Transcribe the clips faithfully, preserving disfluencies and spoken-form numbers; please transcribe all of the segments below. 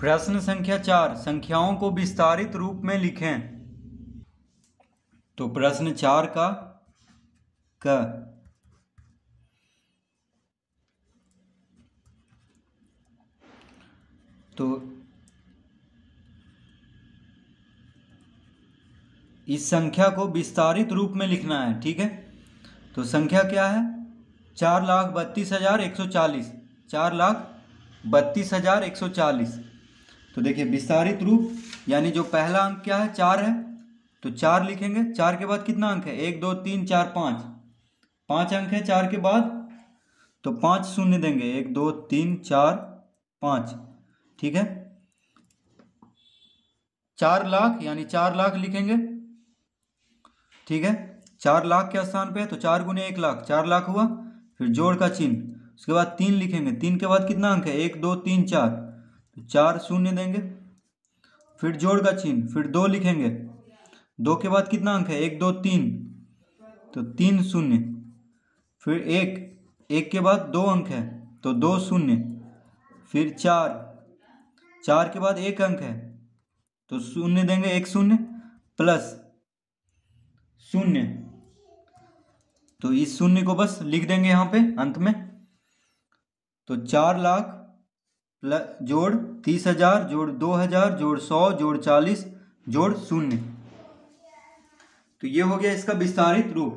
प्रश्न संख्या चार, संख्याओं को विस्तारित रूप में लिखें। तो प्रश्न चार का क तो इस संख्या को विस्तारित रूप में लिखना है। ठीक है, तो संख्या क्या है? चार लाख बत्तीस हजार एक सौ चालीस चार लाख बत्तीस हजार एक सौ चालीस। तो देखिए विस्तारित रूप यानी जो पहला अंक क्या है? चार है, तो चार लिखेंगे। चार के बाद कितना अंक है? एक दो तीन चार पाँच, पाँच अंक है चार के बाद, तो पाँच शून्य देंगे। एक दो तीन चार पाँच। ठीक है, चार लाख यानी चार लाख लिखेंगे। ठीक है, चार लाख के स्थान पे है तो चार गुने एक लाख, चार लाख हुआ। फिर जोड़ का चिन्ह, उसके बाद तीन लिखेंगे। तीन के बाद कितना अंक है? एक दो तीन चार, तो चार शून्य देंगे। फिर जोड़ का चिन्ह, फिर दो लिखेंगे। दो के बाद कितना अंक है? एक दो तीन, तो तीन शून्य। फिर एक, एक के बाद दो अंक है तो दो शून्य। फिर चार, चार के बाद एक अंक है तो शून्य देंगे, एक शून्य प्लस शून्य। तो इस शून्य को बस लिख देंगे यहाँ पे अंत में। तो चार लाख प्लस जोड़ तीस हजार जोड़ दो हजार जोड़ सौ जोड़ चालीस जोड़ शून्य। तो ये हो गया इसका विस्तारित रूप।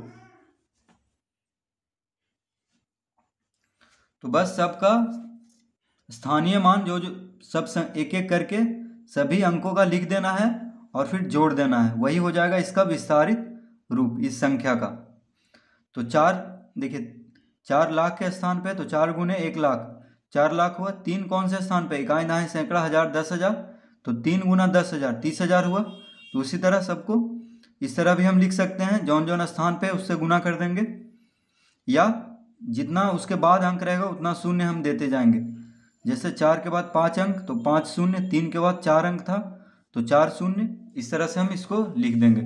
तो बस सबका स्थानीय मान जो जो सब एक एक करके सभी अंकों का लिख देना है और फिर जोड़ देना है, वही हो जाएगा इसका विस्तारित रूप इस संख्या का। तो चार देखिए, चार लाख के स्थान पे तो चार गुने एक लाख, चार लाख हुआ। तीन कौन से स्थान पे? इकाई दहाई सैकड़ा हजार दस हजार, तो तीन गुना दस हजार तीस हजार हुआ। तो उसी तरह सबको इस तरह भी हम लिख सकते हैं, जौन जौन स्थान पे उससे गुना कर देंगे, या जितना उसके बाद अंक रहेगा उतना शून्य हम देते जाएंगे। जैसे चार के बाद पाँच अंक तो पाँच शून्य, तीन के बाद चार अंक था तो चार शून्य। इस तरह से हम इसको लिख देंगे।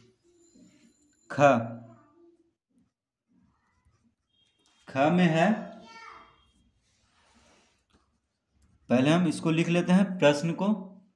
ख ख में है, पहले हम इसको लिख लेते हैं प्रश्न को।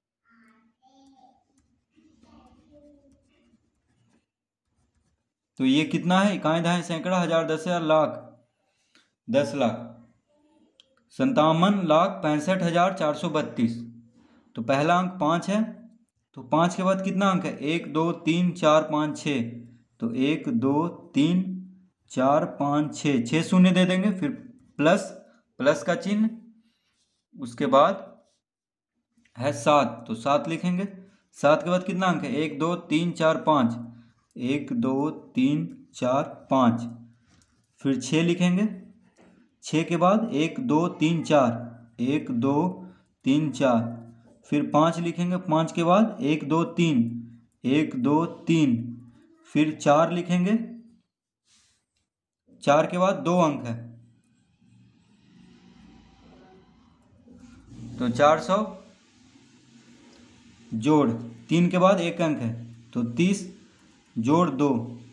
तो ये कितना है? इकाई दहाई सैकड़ा हजार दस हजार लाख, दस लाख संतावन लाख पैंसठ हजार चार सौ बत्तीस। तो पहला अंक पाँच है, तो पाँच के बाद कितना अंक है? एक दो तीन चार पाँच छः, तो एक दो तीन चार पाँच छः, छः शून्य दे देंगे। फिर प्लस प्लस का चिन्ह, उसके बाद है सात, तो सात लिखेंगे। सात के बाद कितना अंक है? एक दो तीन चार पाँच, एक दो तीन चार पाँच। फिर छः लिखेंगे। छः के बाद एक दो तीन चार, एक दो तीन चार। फिर पाँच लिखेंगे। पाँच के बाद एक दो तीन, एक दो तीन। फिर चार लिखेंगे। चार के बाद दो अंक है तो चार सौ जोड़ तीन के बाद एक अंक है तो तीस जोड़ दो।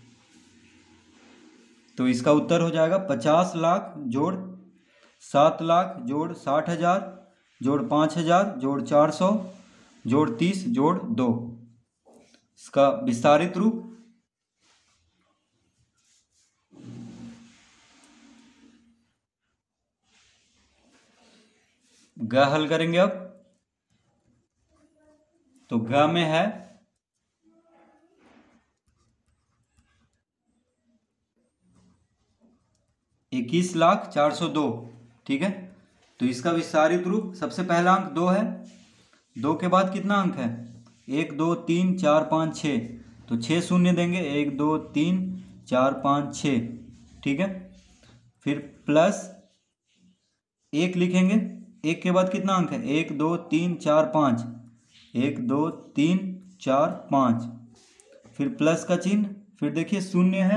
तो इसका उत्तर हो जाएगा पचास लाख जोड़ सात लाख जोड़ साठ हजार जोड़ पाँच हजार जोड़ चार सौ जोड़ तीस जोड़ दो। इसका विस्तारित रूप। ग हल करेंगे अब। तो ग में है इक्कीस लाख चार सौ दो। ठीक है, तो इसका विस्तारित रूप, सबसे पहला अंक दो है, दो के बाद कितना अंक है? एक दो तीन चार पाँच छः, तो छः शून्य देंगे। एक दो तीन चार पाँच छः। ठीक है, फिर प्लस एक लिखेंगे। एक के बाद कितना अंक है? एक दो तीन चार पाँच, एक दो तीन चार पाँच। फिर प्लस का चिन्ह, फिर देखिए शून्य है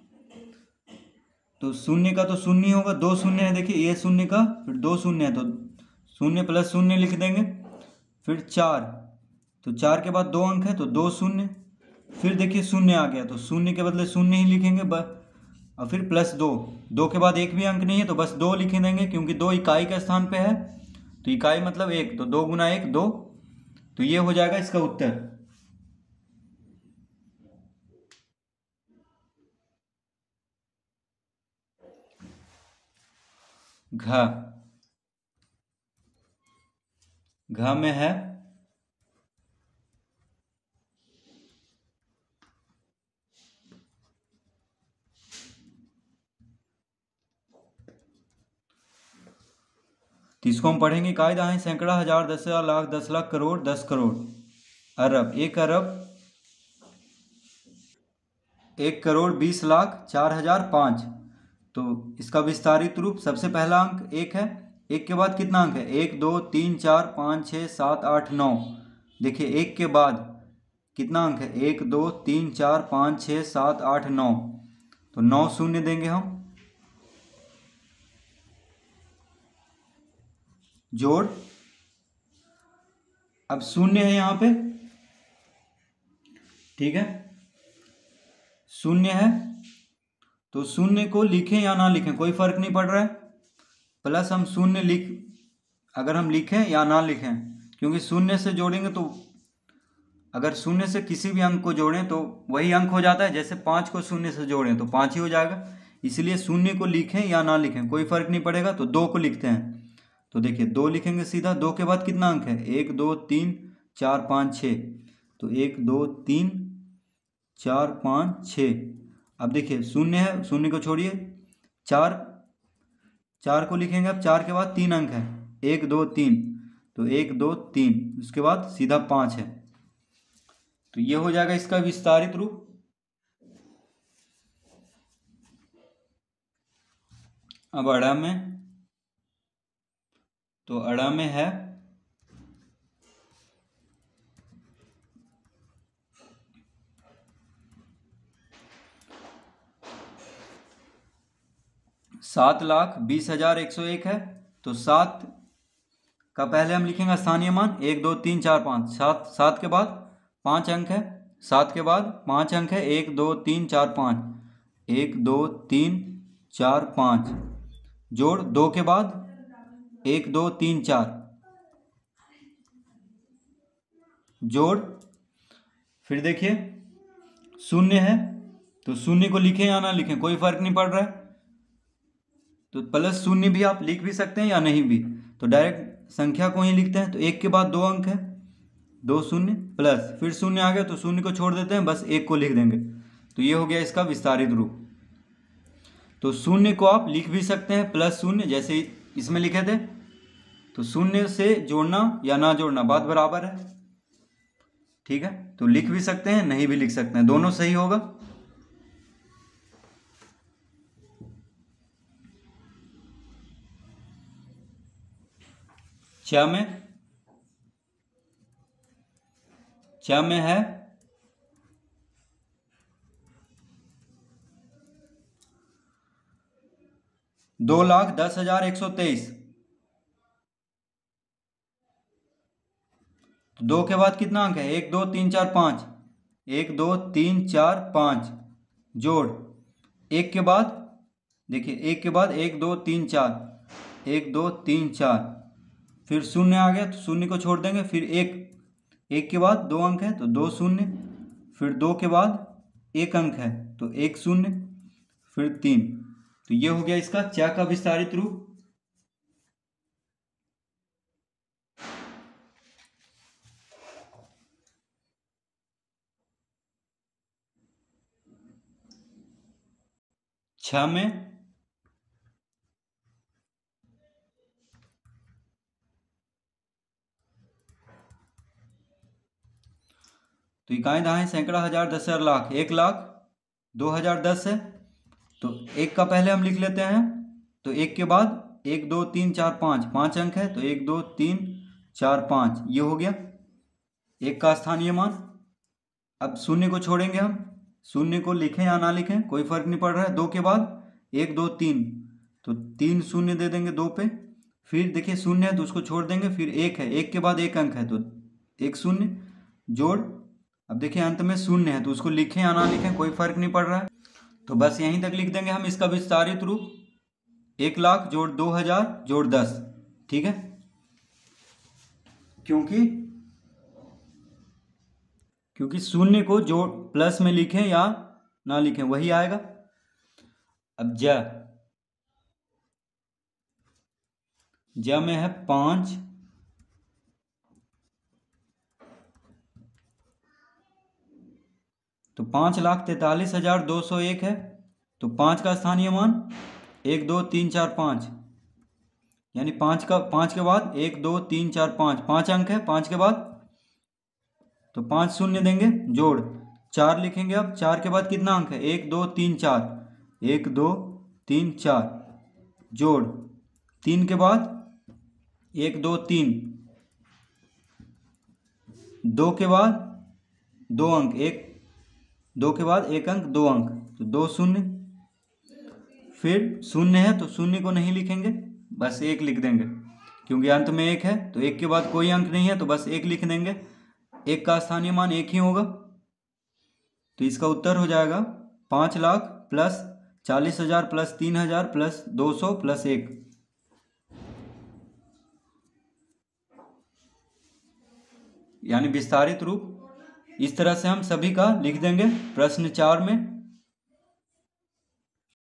तो शून्य का तो शून्य ही होगा, दो शून्य है। देखिए ये शून्य का फिर दो शून्य है तो शून्य प्लस शून्य लिख देंगे। फिर चार, तो चार के बाद दो अंक है तो दो शून्य। फिर देखिए शून्य आ गया तो शून्य के बदले शून्य ही लिखेंगे बस। और फिर प्लस दो, दो के बाद एक भी अंक नहीं है तो बस दो लिख देंगे, क्योंकि दो इकाई के स्थान पे है तो इकाई मतलब एक, तो दो गुना एक दो, तो ये हो जाएगा इसका उत्तर। घ घ में है तो इसको हम पढ़ेंगे इकाई दहाई सैकड़ा हजार दस हजार लाख दस लाख करोड़ दस करोड़ अरब एक अरब एक करोड़ बीस लाख चार हजार पाँच। तो इसका विस्तारित रूप सबसे पहला अंक एक है, एक के बाद कितना अंक है, एक दो तीन चार पाँच छः सात आठ नौ। देखिए एक के बाद कितना अंक है, एक दो तीन चार पाँच छः सात आठ नौ, तो नौ शून्य देंगे हम, जोड़। अब शून्य है यहाँ पे, ठीक है, शून्य है तो शून्य को लिखें या ना लिखें कोई फर्क नहीं पड़ रहा है। प्लस हम शून्य लिख, अगर हम लिखें या ना लिखें, क्योंकि शून्य से जोड़ेंगे तो अगर शून्य से किसी भी अंक को जोड़ें तो वही अंक हो जाता है, जैसे पाँच को शून्य से जोड़ें तो पाँच ही हो जाएगा। इसलिए शून्य को लिखें या ना लिखें कोई फर्क नहीं पड़ेगा। तो दो को लिखते हैं, तो देखिए दो लिखेंगे सीधा, दो के बाद कितना अंक है, एक दो तीन चार पाँच छः, तो एक दो तीन चार पाँच छः। अब देखिए शून्य है, शून्य को छोड़िए, चार चार को लिखेंगे, अब चार के बाद तीन अंक है, एक दो तीन, तो एक दो तीन, उसके बाद सीधा पाँच है। तो ये हो जाएगा इसका विस्तारित रूप। अब अड़ा में, तो अड़ा में है सात लाख बीस हजार एक सौ एक है। तो सात का पहले हम लिखेंगे स्थानीय मान, एक दो तीन चार पाँच, सात सात के बाद पाँच अंक है, सात के बाद पाँच अंक है, एक दो तीन चार पाँच, एक दो तीन चार पाँच, जोड़ दो के बाद एक दो तीन चार, जोड़, फिर देखिए शून्य है तो शून्य को लिखें या ना लिखें कोई फर्क नहीं पड़ रहा है। तो प्लस शून्य भी आप लिख भी सकते हैं या नहीं भी, तो डायरेक्ट संख्या को ही लिखते हैं। तो एक के बाद दो अंक है, दो शून्य प्लस फिर शून्य आ गया तो शून्य को छोड़ देते हैं, बस एक को लिख देंगे। तो ये हो गया इसका विस्तारित रूप। तो शून्य को आप लिख भी सकते हैं प्लस शून्य, जैसे इसमें लिखे थे। तो शून्य से जोड़ना या ना जोड़ना बात बराबर है, ठीक है। तो लिख भी सकते हैं नहीं भी लिख सकते हैं, दोनों सही होगा। छ में छ में है दो लाख दस हजार एक सौ तेईस। तो दो के बाद कितना अंक है, एक दो तीन चार पाँच, एक दो तीन चार पाँच, जोड़ एक के बाद देखिए एक के बाद एक दो तीन चार, एक दो तीन चार, फिर शून्य आ गया तो शून्य को छोड़ देंगे, फिर एक, एक के बाद दो अंक है तो दो शून्य, फिर दो के बाद एक अंक है तो एक शून्य, फिर तीन। तो ये हो गया इसका च का विस्तारित रूप। छ में तो इकाई दहाई सैकड़ा हजार दस हजार लाख, एक लाख दो हजार दस है। तो एक का पहले हम लिख लेते हैं, तो एक के बाद एक दो तीन चार पाँच, पाँच अंक है तो एक दो तीन चार पाँच, ये हो गया एक का स्थानीय मान। अब शून्य को छोड़ेंगे हम, शून्य को लिखें या ना लिखें कोई फर्क नहीं पड़ रहा है। दो के बाद एक दो तीन, तो तीन शून्य दे देंगे दो पे, फिर देखिए शून्य है तो उसको छोड़ देंगे, फिर एक है, एक के बाद एक अंक है तो एक शून्य, जोड़। अब देखिए अंत में शून्य है तो उसको लिखें या ना लिखें कोई फर्क नहीं पड़ रहा है। तो बस यहीं तक लिख देंगे हम इसका विस्तारित रूप, एक लाख जोड़ दो हजार जोड़ दस, ठीक है। क्योंकि क्योंकि शून्य को जोड़ प्लस में लिखें या ना लिखें वही आएगा। अब ज ज में है पाँच, तो पाँच लाख तैतालीस हजार दो सौ एक है, तो पाँच का स्थानीय मान एक दो तीन चार पाँच, यानी पाँच का पाँच के बाद एक दो तीन चार पाँच, पाँच अंक है पाँच के बाद, तो पाँच शून्य देंगे जोड़ चार लिखेंगे। अब चार के बाद कितना अंक है, एक दो तीन चार, एक दो तीन चार जोड़ तीन के बाद एक दो तीन, दो के बाद दो अंक, एक दो के बाद एक अंक दो अंक, तो दो शून्य, फिर शून्य है तो शून्य को नहीं लिखेंगे, बस एक लिख देंगे क्योंकि अंत में एक है, तो एक के बाद कोई अंक नहीं है तो बस एक लिख देंगे। एक का स्थानीय मान एक ही होगा, तो इसका उत्तर हो जाएगा पाँच लाख प्लस चालीस हजार प्लस तीन हजार प्लस दो सौ प्लस एक। यानी विस्तारित रूप इस तरह से हम सभी का लिख देंगे प्रश्न चार में।